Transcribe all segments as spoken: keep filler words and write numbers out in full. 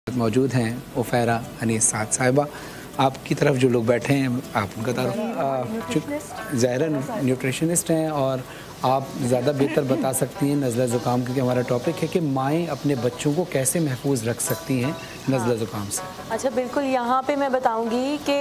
मौजूद हैं उफैरा अनीस साद साहिबा। आपकी तरफ जो लोग बैठे हैं आप उनका तारुफ ज़ाहिर न्यूट्रिशनिस्ट हैं और आप ज़्यादा बेहतर बता सकती हैं नज़ला ज़ुकाम, क्योंकि हमारा टॉपिक है कि माएँ अपने बच्चों को कैसे महफूज रख सकती हैं नज़ला ज़ुकाम से। अच्छा बिल्कुल, यहाँ पे मैं बताऊँगी कि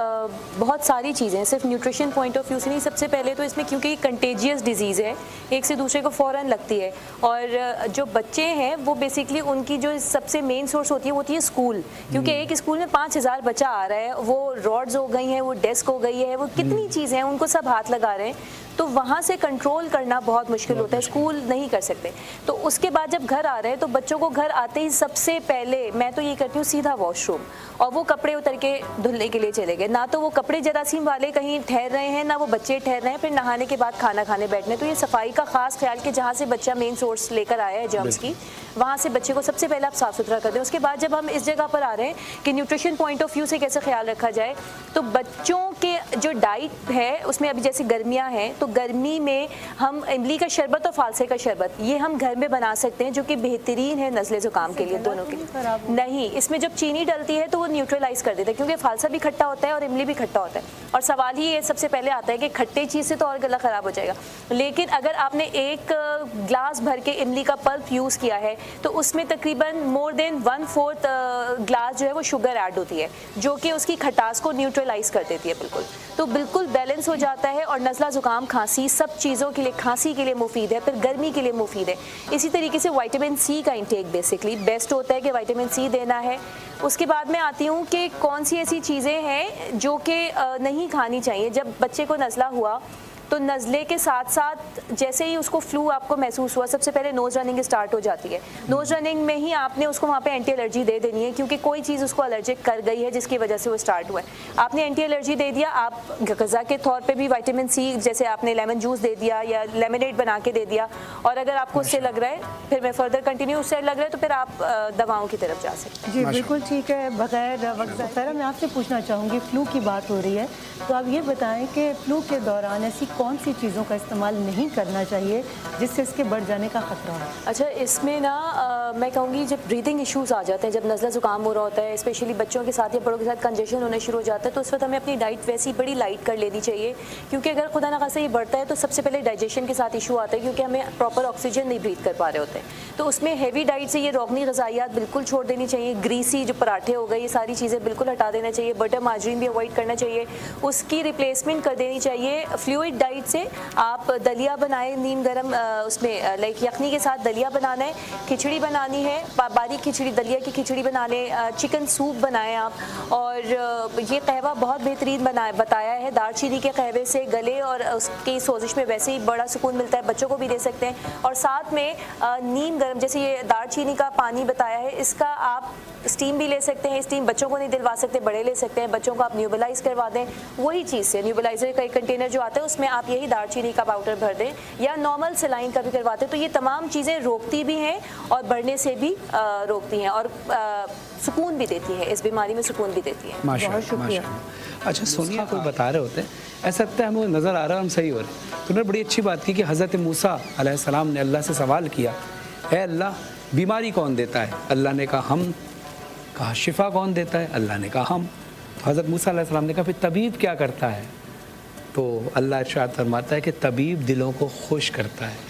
बहुत सारी चीज़ें सिर्फ न्यूट्रिशन पॉइंट ऑफ व्यू से नहीं। सबसे पहले तो इसमें क्योंकि कंटेजियस डिजीज़ है, एक से दूसरे को फ़ौरन लगती है, और जो बच्चे हैं वो बेसिकली उनकी जो सबसे मेन सोर्स होती है वो होती है स्कूल, क्योंकि एक स्कूल में पाँच हज़ार बच्चा आ रहा है, वो रॉड्स हो गई हैं, वो डेस्क हो गई है, वो कितनी चीज़ें हैं, उनको सब हाथ लगा रहे हैं, तो वहाँ से कंट्रोल करना बहुत मुश्किल होता है, स्कूल नहीं कर सकते। तो उसके बाद जब घर आ रहे हैं तो बच्चों को घर आते ही सबसे पहले मैं तो ये करती हूँ सीधा वॉशरूम, और वो कपड़े उतर के धुलने के लिए चले गए, ना तो वो कपड़े जरासीम वाले कहीं ठहर रहे हैं, ना वो बच्चे ठहर रहे हैं, फिर नहाने के बाद खाना खाने बैठने। तो ये सफाई का खास ख्याल कि जहाँ से बच्चा मेन सोर्स लेकर आया है जर्म्स की, वहाँ से बच्चे को सबसे पहले आप साफ़ सुथरा कर दें। उसके बाद जब हम इस जगह पर आ रहे हैं कि न्यूट्रिशन पॉइंट ऑफ व्यू से कैसे ख्याल रखा जाए, तो बच्चों के जो डाइट है उसमें अभी जैसे गर्मियाँ हैं तो गर्मी में हम इमली का शरबत और फालसे का शरबत ये हम घर में बना सकते हैं, जो कि बेहतरीन है नज़ले ज़ुकाम के लिए, दोनों के लिए। नहीं, इसमें जब चीनी डलती है तो वो न्यूट्रलाइज कर देता है, क्योंकि फालसा भी खट्टा होता है और इमली भी खट्टा होता है, और सवाल ही ये सबसे पहले आता है कि खट्टे चीज़ से तो और गला ख़राब हो जाएगा। लेकिन अगर आपने एक ग्लास भर के इमली का पल्प यूज़ किया है तो उसमें तकरीबन more than one fourth glass जो है वो शुगर ऐड होती है, जो कि उसकी खटास को न्यूट्रलाइज कर देती है बिल्कुल। तो बिल्कुल बैलेंस हो जाता है, और नज़ला ज़ुकाम खांसी सब चीज़ों के लिए, खांसी के लिए मुफीद है, फिर गर्मी के लिए मुफीद है। इसी तरीके से विटामिन सी का इंटेक बेसिकली बेस्ट होता है कि विटामिन सी देना है। उसके बाद मैं आती हूँ कि कौन सी ऐसी चीज़ें हैं जो कि नहीं खानी चाहिए। जब बच्चे को नज़ला हुआ तो नज़ले के साथ साथ जैसे ही उसको फ्लू आपको महसूस हुआ, सबसे पहले नोज़ रनिंग स्टार्ट हो जाती है। नोज़ रनिंग में ही आपने उसको वहाँ पे एंटी एलर्जी दे देनी है, क्योंकि कोई चीज़ उसको एलर्जिक कर गई है जिसकी वजह से वो स्टार्ट हुआ है। आपने एंटी एलर्जी दे दिया, आप गज़ा के तौर पे भी विटामिन सी, जैसे आपने लेमन जूस दे दिया या लेमनेड बना के दे दिया, और अगर आपको उससे लग रहा है, फिर मैं फर्दर कंटिन्यू उससे लग रहा है तो फिर आप दवाओं की तरफ जा सकते हैं। जी बिल्कुल ठीक है। बगैर वक्त सर मैं आपसे पूछना चाहूँगी, फ्लू की बात हो रही है तो आप ये बताएं कि फ्लू के दौरान ऐसी कौन सी चीज़ों का इस्तेमाल नहीं करना चाहिए जिससे इसके बढ़ जाने का खतरा हो? अच्छा, इसमें ना आ, मैं कहूँगी जब ब्रीदिंग इश्यूज़ आ जाते हैं, जब नज़ला ज़ुकाम हो रहा होता है, स्पेशली बच्चों के साथ या बड़ों के साथ कंजेशन होने शुरू हो जाता है, तो उस वक्त हमें अपनी डाइट वैसी बड़ी लाइट कर लेनी चाहिए, क्योंकि अगर खुदा न खासा ये बढ़ता है तो सबसे पहले डाइजेशन के साथ इशू आता है, क्योंकि हमें प्रॉपर ऑक्सीजन नहीं ब्रीथ कर पा रहे होते हैं। तो उसमें हैवी डाइट से ये रोगनी ग़ज़ाइयात बिल्कुल छोड़ देनी चाहिए, ग्रीसी जो पराठे हो गए ये सारी चीज़ें बिल्कुल हटा देना चाहिए, बटर मार्जरीन भी अवॉइड करना चाहिए, उसकी रिप्लेसमेंट कर देनी चाहिए फ्लूइड डाइट से। आप दलिया बनाएं नीम गरम, उसमें लाइक यखनी के साथ दलिया बनाना है, खिचड़ी बनानी है, बारीक खिचड़ी, दलिया की खिचड़ी बना लें, चिकन सूप बनाएं आप, और ये कहवा बहुत बेहतरीन बनाया बताया है, दालचीनी के कहवे से गले और उसकी सोजिश में वैसे ही बड़ा सुकून मिलता है, बच्चों को भी दे सकते हैं। और साथ में नीम गरम, जैसे ये दालचीनी का पानी बताया है, इसका आप स्टीम भी ले सकते हैं, स्टीम बच्चों को नहीं दिलवा सकते, बड़े ले सकते हैं, बच्चों को आप न्यूबलाइज करवा दें, वही चीज़ से न्यूबलाइजर का एक कंटेनर जो आता है उसमें आप यही दालचीनी का पाउडर भर दें, या नॉर्मल सलाइन का भी करवाते हैं। तो ये तमाम चीज़ें रोकती भी हैं और बढ़ने से भी आ, रोकती हैं, और आ, सुकून भी देती है, इस बीमारी में सुकून भी देती है। माशाअल्लाह, माशाअल्लाह। अच्छा सोनिया, कोई बता रहे होते हैं, ऐसा लगता है हमें नज़र आ रहा है हम सही हो रहे हैं। तो उन्होंने बड़ी अच्छी बात की कि हज़रत मूसा अलैहिस्सलाम ने अल्लाह से सवाल किया, है अल्लाह बीमारी कौन देता है? अल्लाह ने कहा हम। कहा शिफा कौन देता है? अल्लाह ने कहा हम। तो हज़रत मूसा अलैहिस्सलाम ने कहा फिर तबीब क्या करता है? तो अल्लाह इरशाद फरमाता है कि तबीब दिलों को खुश करता है,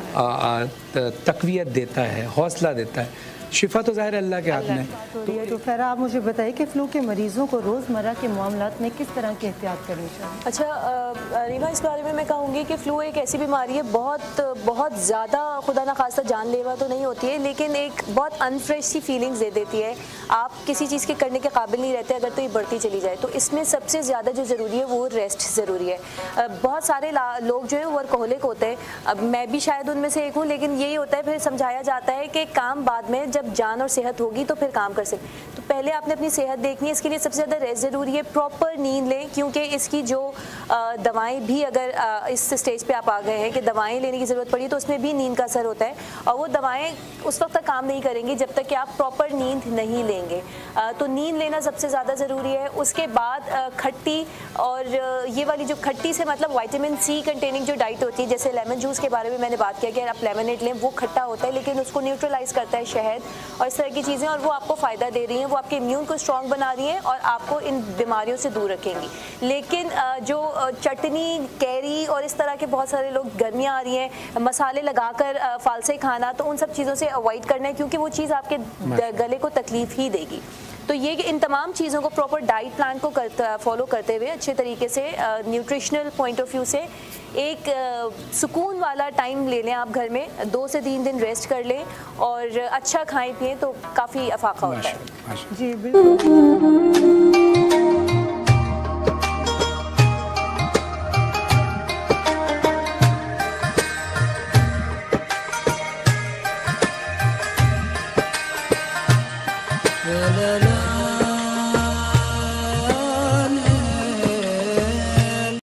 तक़वियत देता है, हौसला देता है। शिफा तो ज़ाहिर अल्लाह के हाथ में। तो, तो फिर आप मुझे बताइए कि फ्लू के मरीज़ों को रोज़मर्रा के मामलात में किस तरह की एहतियात करनी चाहिए? अच्छा रीमा, इस बारे में मैं कहूँगी कि फ़्लू एक ऐसी बीमारी है, बहुत बहुत ज़्यादा खुदा न खास्ता जानलेवा तो नहीं होती है, लेकिन एक बहुत अनफ्रेश सी फीलिंग्स दे देती है। आप किसी चीज़ के करने के काबिल नहीं रहते अगर तो ये बढ़ती चली जाए। तो इसमें सबसे ज़्यादा जो ज़रूरी है वो रेस्ट ज़रूरी है। बहुत सारे लोग जो है वर्कहोलिक होते हैं, अब मैं भी शायद उनमें से एक हूँ, लेकिन यही होता है फिर समझाया जाता है कि काम बाद में, जब जान और सेहत होगी तो फिर काम कर सकते। तो पहले आपने अपनी सेहत देखनी है, इसके लिए सबसे ज़्यादा रेस्ट ज़रूरी है, प्रॉपर नींद लें, क्योंकि इसकी जो दवाएं भी, अगर आ, इस स्टेज पे आप आ गए हैं कि दवाएं लेने की ज़रूरत पड़ी तो उसमें भी नींद का असर होता है, और वो दवाएं उस वक्त तक काम नहीं करेंगी जब तक कि आप प्रॉपर नींद नहीं लेंगे। आ, तो नींद लेना सबसे ज़्यादा ज़रूरी है। उसके बाद आ, खट्टी, और ये वाली जो खट्टी से मतलब विटामिन सी कंटेनिंग जो डाइट होती है, जैसे लेमन जूस के बारे में मैंने बात किया कि आप लेमनेड लें, वो खट्टा होता है लेकिन उसको न्यूट्रलाइज करता है शहद, और इस तरह की चीज़ें, और वो आपको फ़ायदा दे रही हैं, वो आपके इम्यून को स्ट्रॉन्ग बना रही हैं और आपको इन बीमारियों से दूर रखेंगी। लेकिन जो चटनी, कैरी और इस तरह के बहुत सारे लोग, गर्मियाँ आ रही हैं, मसाले लगाकर फालसे खाना, तो उन सब चीज़ों से अवॉइड करना है, क्योंकि वो चीज़ आपके गले को तकलीफ़ ही देगी। तो ये इन तमाम चीज़ों को प्रॉपर डाइट प्लान को करता फॉलो करते हुए अच्छे तरीके से न्यूट्रिशनल पॉइंट ऑफ व्यू से एक सुकून वाला टाइम ले लें आप घर में, दो से तीन दिन रेस्ट कर लें और अच्छा खाएं पिएं, तो काफ़ी अफाका होता है। जी बिल्कुल।